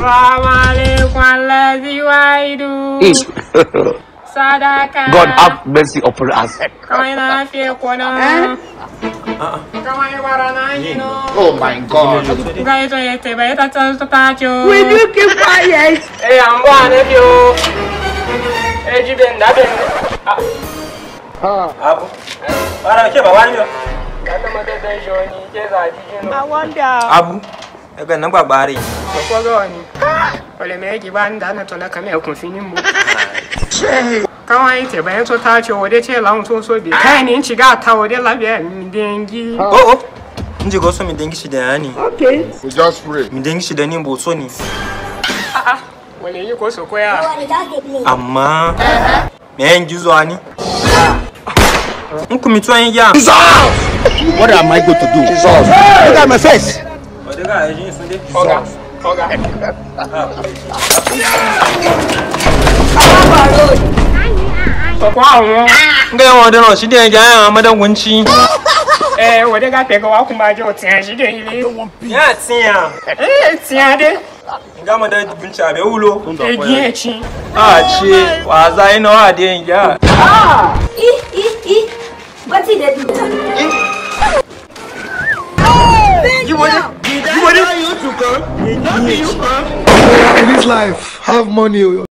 God have mercy upon us. Oh my God. Will you keep quiet? Hey, I'm going to you. Hey, you been that been. Abu. Para ke ba wani yo. Kana mata da joni ke za ji no. I wonder. Abu. Daga nan gbagbare. Ko go ni. Ole me ki ban da na to na kame ku finin mu. Kawai te bayan so ta ce wode ce lan so so bi. Kai ni ci ga ta wode labiya mi dengi. Oh. Nje go so mi dengi shi da yani. Okay. We just pray. Mi dengi shi da ni bo so ni. Wale yi ko so koya. Amma me yan gizo ani. Nku mi to an ya. What am I going to do? Jesus. Look at my face. Odega ejin sunde. Oga. So kwa won. Nga won de no shi de ja an madan gunci. Wode ga pe ko wa kuma je o tian shi de ile. Ya tian. Tian de. Nga madan gunci abe wulo. Egi echi. Che wa za ina wa de ya. What did they do? You want it? In this life, have money.